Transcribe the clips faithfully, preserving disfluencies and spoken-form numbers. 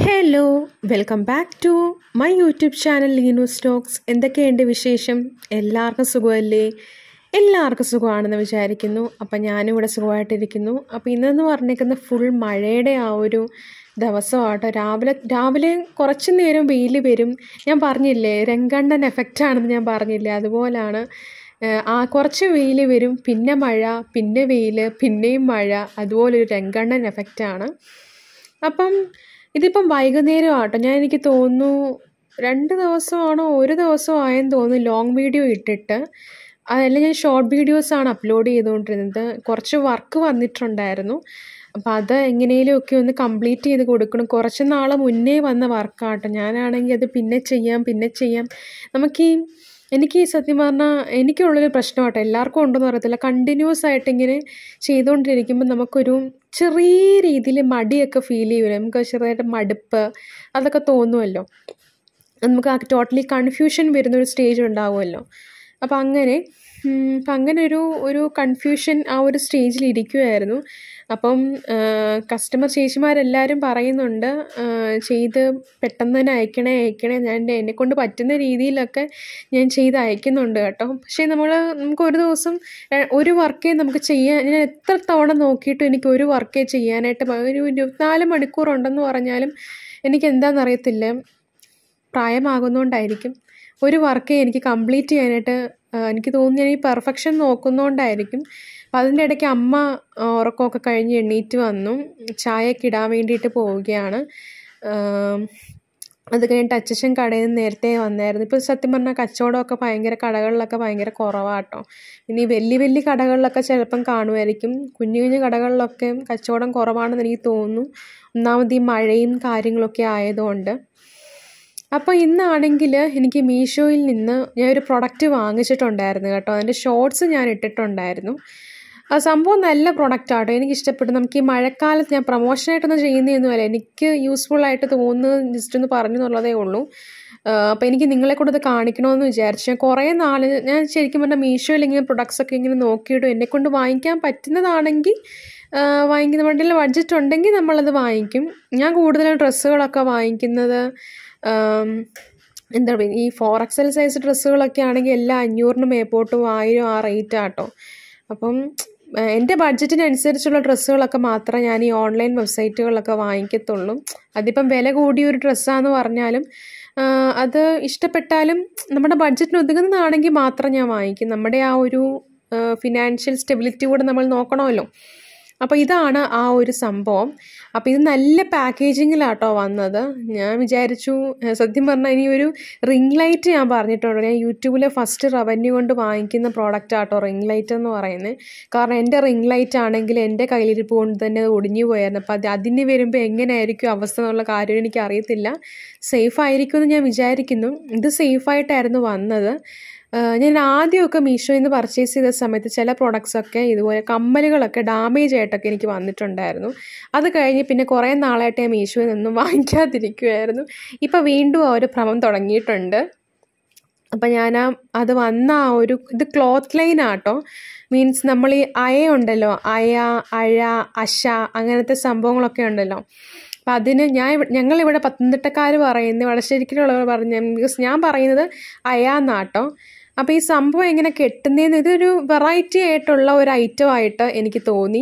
Hello welcome back to my YouTube channel Leenu stocks. എന്തൊക്കെയുണ്ട് വിശേഷം? എല്ലാവർക്കും സുഖമല്ലേ? എല്ലാവർക്കും സുഖമാണെന്ന് വിചാരിക്കുന്നു. അപ്പം ഞാനും ഇവിടെ സുഖമായിട്ടിരിക്കുന്നു. അപ്പോൾ ഇന്നെന്ന് പറഞ്ഞേക്കുന്ന ഫുൾ മഴയുടെ ആ ഒരു ദിവസമാട്ടോ. രാവിലെ രാവിലെ കുറച്ച് നേരം വെയിൽ വരും. ഞാൻ പറഞ്ഞില്ലേ രംഗണ്ണൻ എഫക്റ്റാണെന്ന് ഞാൻ പറഞ്ഞില്ലേ, അതുപോലാണ്. ആ കുറച്ച് വെയിൽ വരും, പിന്നെ മഴ, പിന്നെ വെയിൽ, പിന്നെയും മഴ, അതുപോലൊരു രംഗണ്ണൻ എഫക്റ്റാണ്. അപ്പം ഇതിപ്പം വൈകുന്നേരം ആട്ടോ. ഞാൻ എനിക്ക് തോന്നുന്നു രണ്ട് ദിവസമാണോ ഒരു ദിവസം ആയെന്ന് തോന്നുന്നു ലോങ് വീഡിയോ ഇട്ടിട്ട്. അതല്ല, ഞാൻ ഷോർട്ട് വീഡിയോസാണ് അപ്ലോഡ് ചെയ്തുകൊണ്ടിരുന്നത്. കുറച്ച് വർക്ക് വന്നിട്ടുണ്ടായിരുന്നു. അപ്പോൾ അത് എങ്ങനെയെങ്കിലുമൊക്കെ ഒന്ന് കംപ്ലീറ്റ് ചെയ്ത് കൊടുക്കണം. കുറച്ച് നാൾ മുന്നേ വന്ന വർക്കാട്ടോ. ഞാനാണെങ്കിൽ അത് പിന്നെ ചെയ്യാം പിന്നെ ചെയ്യാം നമുക്ക് ഈ എനിക്ക് സത്യം പറഞ്ഞാൽ എനിക്കുള്ളൊരു പ്രശ്നമാട്ടോ, എല്ലാവർക്കും ഉണ്ടെന്ന് പറയത്തില്ല. കണ്ടിന്യൂസ് ആയിട്ട് ഇങ്ങനെ ചെയ്തുകൊണ്ടിരിക്കുമ്പോൾ നമുക്കൊരു ചെറിയ രീതിയിൽ മടിയൊക്കെ ഫീൽ ചെയ്യുമല്ലോ, നമുക്ക് ചെറുതായിട്ട് മടുപ്പ് അതൊക്കെ തോന്നുമല്ലോ. നമുക്ക് ആ ടോട്ടലി കൺഫ്യൂഷൻ വരുന്നൊരു സ്റ്റേജ് ഉണ്ടാവുമല്ലോ. അപ്പം അങ്ങനെ അപ്പം അങ്ങനെ ഒരു ഒരു കൺഫ്യൂഷൻ ആ ഒരു സ്റ്റേജിൽ ഇരിക്കുമായിരുന്നു. അപ്പം കസ്റ്റമർ ചേച്ചിമാരെല്ലാവരും പറയുന്നുണ്ട് ചെയ്ത് പെട്ടെന്ന് തന്നെ അയക്കണേ അയക്കണേ ഞാൻ എന്നെക്കൊണ്ട് പറ്റുന്ന രീതിയിലൊക്കെ ഞാൻ ചെയ്ത് അയക്കുന്നുണ്ട് കേട്ടോ. പക്ഷേ നമ്മൾ നമുക്ക് ഒരു ദിവസം ഒരു വർക്കേ നമുക്ക് ചെയ്യാൻ, ഞാൻ എത്ര തവണ നോക്കിയിട്ടും എനിക്ക് ഒരു വർക്കേ ചെയ്യാനായിട്ട് ഒരു ഇരുപത്തിനാല് മണിക്കൂറുണ്ടെന്ന് പറഞ്ഞാലും എനിക്ക് എന്താണെന്നറിയത്തില്ല, പ്രായമാകുന്നതുകൊണ്ടായിരിക്കും, ഒരു വർക്കേ എനിക്ക് കംപ്ലീറ്റ് ചെയ്യാനായിട്ട് എനിക്ക് തോന്നുന്നു. ഞാൻ ഈ പെർഫെക്ഷൻ നോക്കുന്നതുകൊണ്ടായിരിക്കും. അപ്പം അതിൻ്റെ ഇടയ്ക്ക് അമ്മ ഉറക്കമൊക്കെ കഴിഞ്ഞ് എണ്ണീറ്റ് വന്നു, ചായയൊക്കെ ഇടാൻ വേണ്ടിയിട്ട് പോവുകയാണ്. അത് കഴിഞ്ഞിട്ട് അച്ഛൻ കടയിൽ നിന്ന് നേരത്തെ വന്നായിരുന്നു. ഇപ്പോൾ സത്യം പറഞ്ഞാൽ കച്ചവടമൊക്കെ ഭയങ്കര കടകളിലൊക്കെ ഭയങ്കര കുറവാട്ടോ. ഇനി വലിയ വലിയ കടകളിലൊക്കെ ചിലപ്പം കാണുമായിരിക്കും, കുഞ്ഞു കുഞ്ഞു കടകളിലൊക്കെ കച്ചവടം കുറവാണെന്ന് എനിക്ക് തോന്നുന്നു. ഒന്നാമത് ഈ മഴയും കാര്യങ്ങളൊക്കെ ആയതുകൊണ്ട്. അപ്പോൾ ഇന്നാണെങ്കിൽ എനിക്ക് മീഷോയിൽ നിന്ന് ഞാൻ ഒരു പ്രൊഡക്റ്റ് വാങ്ങിച്ചിട്ടുണ്ടായിരുന്നു കേട്ടോ. അതിൻ്റെ ഷോർട്സ് ഞാൻ ഇട്ടിട്ടുണ്ടായിരുന്നു. ആ സംഭവം നല്ല പ്രൊഡക്റ്റ് ആട്ടോ, എനിക്ക് ഇഷ്ടപ്പെട്ടു. നമുക്ക് ഈ മഴക്കാലത്ത് ഞാൻ പ്രൊമോഷനായിട്ടൊന്നും ചെയ്യുന്നതൊന്നുമല്ല, എനിക്ക് യൂസ്ഫുൾ ആയിട്ട് തോന്നുന്നത് ജസ്റ്റ് ഒന്ന് പറഞ്ഞു എന്നുള്ളതേ ഉള്ളൂ. അപ്പോൾ എനിക്ക് നിങ്ങളെ കൂടെ ഇത് കാണിക്കണമെന്ന് വിചാരിച്ചു. ഞാൻ കുറേ നാൾ ഞാൻ ശരിക്കും പറഞ്ഞാൽ മീഷോയിൽ ഇങ്ങനെ പ്രൊഡക്ട്സൊക്കെ ഇങ്ങനെ നോക്കിയിട്ടും എന്നെക്കൊണ്ട് വാങ്ങിക്കാൻ പറ്റുന്നതാണെങ്കിൽ വാങ്ങിക്കുന്ന, വണ്ടിയിൽ ബഡ്ജറ്റ് ഉണ്ടെങ്കിൽ നമ്മളത് വാങ്ങിക്കും. ഞാൻ കൂടുതലും ഡ്രസ്സുകളൊക്കെ വാങ്ങിക്കുന്നത് എന്താ പറയുക, ഈ ഫോർ എക്സൽ സൈസ് ഡ്രസ്സുകളൊക്കെ ആണെങ്കിൽ എല്ലാം അഞ്ഞൂറിന് മേപ്പോട്ടും ആയിരം ആ റേറ്റ് ആട്ടോ. അപ്പം എൻ്റെ ബഡ്ജറ്റിനനുസരിച്ചുള്ള ഡ്രസ്സുകളൊക്കെ മാത്രമേ ഞാൻ ഈ ഓൺലൈൻ വെബ്സൈറ്റുകളിലൊക്കെ വാങ്ങിക്കത്തുള്ളൂ. അതിപ്പം വില കൂടിയ ഒരു ഡ്രസ്സാന്ന് പറഞ്ഞാലും അത് ഇഷ്ടപ്പെട്ടാലും നമ്മുടെ ബഡ്ജറ്റിന് ഒതുങ്ങുന്നതാണെങ്കിൽ മാത്രം ഞാൻ വാങ്ങിക്കും. നമ്മുടെ ആ ഒരു ഫിനാൻഷ്യൽ സ്റ്റെബിലിറ്റി കൂടെ നമ്മൾ നോക്കണമല്ലോ. അപ്പോൾ ഇതാണ് ആ ഒരു സംഭവം. അപ്പോൾ ഇത് നല്ല പാക്കേജിങ്ങിലാട്ടോ വന്നത്. ഞാൻ വിചാരിച്ചു സത്യം പറഞ്ഞാൽ ഇനി ഒരു റിംഗ് ലൈറ്റ് ഞാൻ പറഞ്ഞിട്ടുണ്ട്, ഞാൻ യൂട്യൂബിലെ ഫസ്റ്റ് റവന്യൂ കൊണ്ട് വാങ്ങിക്കുന്ന പ്രോഡക്റ്റ് ആട്ടോ റിംഗ് ലൈറ്റ് എന്ന് പറയുന്നത്. കാരണം എൻ്റെ റിംഗ് ലൈറ്റ് ആണെങ്കിൽ എൻ്റെ കയ്യിലിരിപ്പ് കൊണ്ട് തന്നെ അത് ഒടിഞ്ഞു പോയായിരുന്നു. അപ്പോൾ അത് അതിന് വരുമ്പോൾ എങ്ങനെയായിരിക്കും അവസ്ഥ എന്നുള്ള കാര്യം എനിക്ക് അറിയത്തില്ല. സേഫ് ആയിരിക്കുമെന്ന് ഞാൻ വിചാരിക്കുന്നു. ഇത് സേഫായിട്ടായിരുന്നു വന്നത്. ഞാൻ ആദ്യമൊക്കെ മീഷോയിൽ നിന്ന് പർച്ചേസ് ചെയ്ത സമയത്ത് ചില പ്രോഡക്ട്സൊക്കെ ഇതുപോലെ കമ്മലുകളൊക്കെ ഡാമേജ് ആയിട്ടൊക്കെ എനിക്ക് വന്നിട്ടുണ്ടായിരുന്നു. അത് കഴിഞ്ഞ് പിന്നെ കുറേ നാളായിട്ട് ഞാൻ മീഷോയിൽ നിന്നും വാങ്ങിക്കാതിരിക്കുമായിരുന്നു. ഇപ്പോൾ വീണ്ടും ആ ഒരു ഭ്രമം തുടങ്ങിയിട്ടുണ്ട്. അപ്പം ഞാൻ അത് വന്ന ആ ഒരു ഇത് ക്ലോത്ത് ലൈൻ ആട്ടോ. മീൻസ് നമ്മൾ ഈ അയ ഉണ്ടല്ലോ, അയ, അഴ, അശ അങ്ങനത്തെ സംഭവങ്ങളൊക്കെ ഉണ്ടല്ലോ. അപ്പം അതിന് ഞാൻ ഞങ്ങളിവിടെ പത്തനംതിട്ടക്കാർ പറയുന്നത്, വടശ്ശേരിക്കുള്ളവർ പറഞ്ഞ, ബിക്കോസ് ഞാൻ പറയുന്നത് അയാന്നാട്ടോ. അപ്പോൾ ഈ സംഭവം എങ്ങനെ കെട്ടുന്നതെന്ന്, ഇതൊരു വെറൈറ്റി ആയിട്ടുള്ള ഒരു ഐറ്റം ആയിട്ട് എനിക്ക് തോന്നി.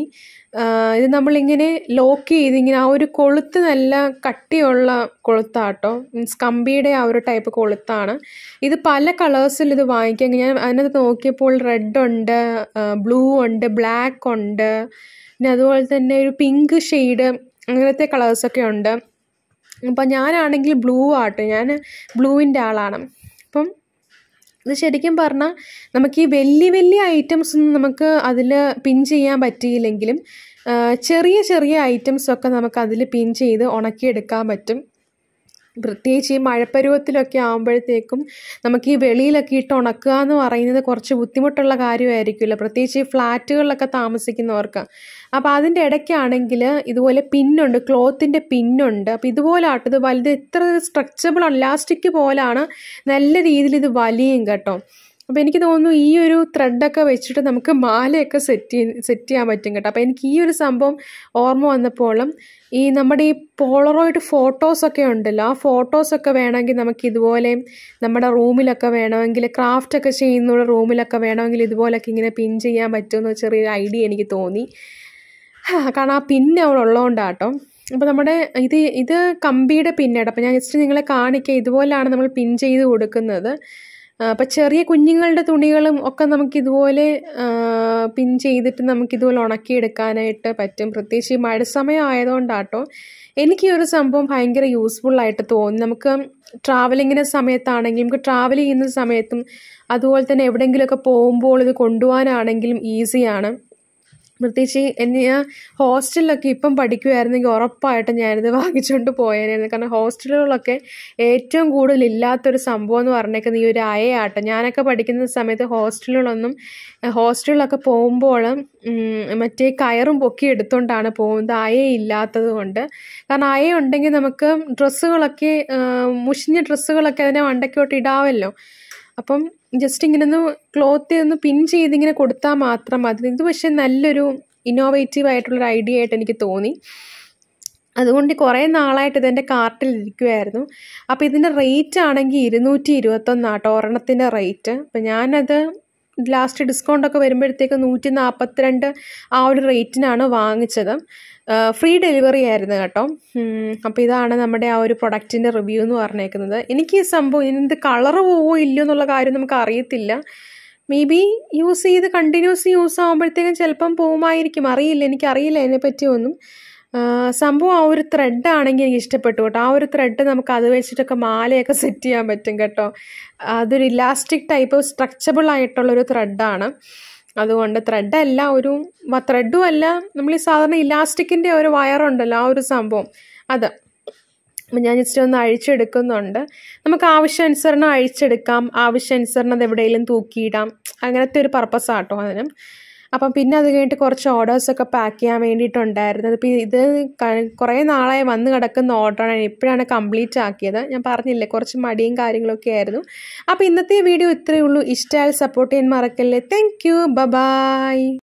ഇത് നമ്മളിങ്ങനെ ലോക്ക് ചെയ്ത് ഇങ്ങനെ ആ ഒരു കൊളുത്ത് നല്ല കട്ടിയുള്ള കൊളുത്താട്ടോ, മീൻസ് കമ്പിയുടെ ആ ഒരു ടൈപ്പ് കൊളുത്താണ്. ഇത് പല കളേഴ്സിൽ ഇത് വാങ്ങിക്കാം. ഞാൻ അതിനകത്ത് നോക്കിയപ്പോൾ റെഡ് ഉണ്ട്, ബ്ലൂ ഉണ്ട്, ബ്ലാക്ക് ഉണ്ട്, പിന്നെ അതുപോലെ തന്നെ ഒരു പിങ്ക് ഷെയ്ഡ്, അങ്ങനത്തെ കളേഴ്സൊക്കെ ഉണ്ട്. അപ്പം ഞാനാണെങ്കിൽ ബ്ലൂ ആട്ടോ, ഞാൻ ബ്ലൂവിൻ്റെ ആളാണ്. അപ്പം ഇത് ശരിക്കും പറഞ്ഞാൽ നമുക്ക് ഈ വലിയ വലിയ ഐറ്റംസ് ഒന്നും നമുക്ക് അതിൽ പിൻ ചെയ്യാൻ പറ്റിയില്ലെങ്കിലും ചെറിയ ചെറിയ ഐറ്റംസൊക്കെ നമുക്ക് അതിൽ പിൻ ചെയ്ത് ഉണക്കിയെടുക്കാൻ പറ്റും. പ്രത്യേകിച്ച് ഈ മഴപ്പരുവത്തിലൊക്കെ ആകുമ്പോഴത്തേക്കും നമുക്ക് ഈ വെളിയിലൊക്കെ ഇട്ട് ഉണക്കുക എന്ന് പറയുന്നത് കുറച്ച് ബുദ്ധിമുട്ടുള്ള കാര്യമായിരിക്കുമല്ലോ, പ്രത്യേകിച്ച് ഈ ഫ്ലാറ്റുകളിലൊക്കെ താമസിക്കുന്നവർക്ക്. അപ്പോൾ അതിൻ്റെ ഇടയ്ക്കാണെങ്കിൽ ഇതുപോലെ പിന്നുണ്ട്, ക്ലോത്തിൻ്റെ പിന്നുണ്ട്. അപ്പോൾ ഇതുപോലെ ആട്ടോ, ഇത് വലുത് എത്ര സ്ട്രെച്ചബിളാണ്, ഇലാസ്റ്റിക് പോലാണ്, നല്ല രീതിയിൽ ഇത് വലിയും കേട്ടോ. അപ്പോൾ എനിക്ക് തോന്നുന്നു ഈ ഒരു ത്രെഡൊക്കെ വെച്ചിട്ട് നമുക്ക് മാലയൊക്കെ സെറ്റ് ചെയ്യ സെറ്റ് ചെയ്യാൻ പറ്റും കേട്ടോ. അപ്പോൾ എനിക്ക് ഈ ഒരു സംഭവം ഓർമ്മ വന്നപ്പോഴും ഈ നമ്മുടെ ഈ പോളറോയിഡ് ഫോട്ടോസൊക്കെ ഉണ്ടല്ലോ, ആ ഫോട്ടോസൊക്കെ വേണമെങ്കിൽ നമുക്ക് ഇതുപോലെ നമ്മുടെ റൂമിലൊക്കെ വേണമെങ്കിൽ ക്രാഫ്റ്റൊക്കെ ചെയ്യുന്ന റൂമിലൊക്കെ വേണമെങ്കിൽ ഇതുപോലൊക്കെ ഇങ്ങനെ പിൻ ചെയ്യാൻ പറ്റുമെന്ന് ചെറിയൊരു ഐഡിയ എനിക്ക് തോന്നി. കാരണം ആ പിന്ന് അവിടെ ഉള്ളതുകൊണ്ടാട്ടോ. അപ്പോൾ നമ്മുടെ ഇത് ഇത് കമ്പിയുടെ പിന്നാണ്. അപ്പോൾ ഞാൻ ജസ്റ്റ് നിങ്ങളെ കാണിക്കുക, ഇതുപോലെയാണ് നമ്മൾ പിൻ ചെയ്ത് കൊടുക്കുന്നത്. അപ്പോൾ ചെറിയ കുഞ്ഞുങ്ങളുടെ തുണികളും ഒക്കെ നമുക്കിതുപോലെ പിൻ ചെയ്തിട്ട് നമുക്കിതുപോലെ ഉണക്കിയെടുക്കാനായിട്ട് പറ്റും. പ്രത്യേകിച്ച് ഈ മഴ സമയം ആയതുകൊണ്ടാട്ടോ എനിക്ക് ഈ ഒരു സംഭവം ഭയങ്കര യൂസ്ഫുള്ളായിട്ട് തോന്നി. നമുക്ക് ട്രാവലിങ്ങിൻ്റെ സമയത്താണെങ്കിലും നമുക്ക് ട്രാവൽ ചെയ്യുന്ന സമയത്തും അതുപോലെ തന്നെ എവിടെയെങ്കിലുമൊക്കെ പോകുമ്പോൾ ഇത് കൊണ്ടുപോകാനാണെങ്കിലും ഈസിയാണ്. പ്രത്യേകിച്ച് എന്നെ ഞാൻ ഹോസ്റ്റലിലൊക്കെ ഇപ്പം പഠിക്കുമായിരുന്നെങ്കിൽ ഉറപ്പായിട്ടും ഞാനിത് വാങ്ങിച്ചുകൊണ്ട് പോയേനായിരുന്നു. കാരണം ഹോസ്റ്റലുകളൊക്കെ ഏറ്റവും കൂടുതൽ ഇല്ലാത്തൊരു സംഭവം എന്ന് പറഞ്ഞേക്കുന്നത് ഈ ഒരു അയയാട്ടം. ഞാനൊക്കെ പഠിക്കുന്ന സമയത്ത് ഹോസ്റ്റലുകളൊന്നും ഹോസ്റ്റലിലൊക്കെ പോകുമ്പോൾ മറ്റേ കയറും പൊക്കി എടുത്തുകൊണ്ടാണ് പോകുന്നത്, അയയില്ലാത്തത് കൊണ്ട്. കാരണം അയ ഉണ്ടെങ്കിൽ നമുക്ക് ഡ്രസ്സുകളൊക്കെ മുഷിഞ്ഞ ഡ്രസ്സുകളൊക്കെ അതിനെ മണ്ടയ്ക്കോട്ട് ഇടാമല്ലോ. അപ്പം ജസ്റ്റ് ഇങ്ങനെ ഒന്ന് ക്ലോത്ത് ഒന്ന് പിൻ ചെയ്തിങ്ങനെ കൊടുത്താൽ മാത്രം മതി. ഇത് പക്ഷേ നല്ലൊരു ഇന്നോവേറ്റീവ് ആയിട്ടുള്ളൊരു ഐഡിയ ആയിട്ട് എനിക്ക് തോന്നി. അതുകൊണ്ട് കുറേ നാളായിട്ട് ഇതെൻ്റെ കാർട്ടിൽ ഇരിക്കുമായിരുന്നു. അപ്പോൾ ഇതിൻ്റെ റേറ്റ് ആണെങ്കിൽ ഇരുന്നൂറ്റി ഇരുപത്തൊന്നാട്ടോ ഒരെണ്ണത്തിൻ്റെ റേറ്റ്. അപ്പം ഞാനത് ലാസ്റ്റ് ഡിസ്കൗണ്ടൊക്കെ വരുമ്പോഴത്തേക്ക് നൂറ്റി നാൽപ്പത്തിരണ്ട് ആ ഒരു റേറ്റിനാണ് വാങ്ങിച്ചത്. ഫ്രീ ഡെലിവറി ആയിരുന്നു കേട്ടോ. അപ്പോൾ ഇതാണ് നമ്മുടെ ആ ഒരു പ്രൊഡക്റ്റിൻ്റെ റിവ്യൂ എന്ന് പറഞ്ഞേക്കുന്നത്. എനിക്ക് ഈ സംഭവം ഇതിൻ്റെ കളറ് പോവോ ഇല്ലയോ എന്നുള്ള കാര്യം നമുക്ക് അറിയത്തില്ല. മേ ബി യൂസ് ചെയ്ത് കണ്ടിന്യൂസ് യൂസ് ആകുമ്പോഴത്തേക്കും ചിലപ്പം പോകുമായിരിക്കും, അറിയില്ല, എനിക്കറിയില്ല അതിനെപ്പറ്റി ഒന്നും. സംഭവം ആ ഒരു ത്രെഡ് ആണെങ്കിൽ എനിക്ക് ഇഷ്ടപ്പെട്ടു കേട്ടോ. ആ ഒരു ത്രെഡ് നമുക്ക് അത് വെച്ചിട്ടൊക്കെ മാലയൊക്കെ സെറ്റ് ചെയ്യാൻ പറ്റും കേട്ടോ. അതൊരു ഇലാസ്റ്റിക് ടൈപ്പ് സ്ട്രെച്ചബിൾ ആയിട്ടുള്ളൊരു ത്രെഡാണ്. അതുകൊണ്ട് ത്രെഡല്ല, ഒരു ത്രെഡും അല്ല, നമ്മൾ ഈ സാധാരണ ഇലാസ്റ്റിക്കിൻ്റെ ഒരു വയറുണ്ടല്ലോ ആ ഒരു സംഭവം അത്. അപ്പം ഞാൻ ജസ്റ്റ് ഒന്ന് അഴിച്ചെടുക്കുന്നുണ്ട്. നമുക്ക് ആവശ്യാനുസരണം അഴിച്ചെടുക്കാം, ആവശ്യാനുസരണം അത് എവിടെയെങ്കിലും തൂക്കിയിടാം, അങ്ങനത്തെ ഒരു പർപ്പസാട്ടോ അതിന്. അപ്പം പിന്നെ അത് കഴിഞ്ഞിട്ട് കുറച്ച് ഓർഡേഴ്സൊക്കെ പാക്ക് ചെയ്യാൻ വേണ്ടിയിട്ടുണ്ടായിരുന്നത്. ഇപ്പോൾ ഇത് കുറേ നാളായി വന്ന് കിടക്കുന്ന ഓർഡറാണ്, ഇപ്പോഴാണ് കംപ്ലീറ്റ് ആക്കിയത്. ഞാൻ പറഞ്ഞില്ലേ കുറച്ച് മടിയും കാര്യങ്ങളൊക്കെ ആയിരുന്നു. അപ്പോൾ ഇന്നത്തെ വീഡിയോ ഇത്രയേ ഉള്ളൂ. ഇഷ്ടമായാൽ സപ്പോർട്ട് ചെയ്യാൻ മറക്കല്ലേ. Thank you, by.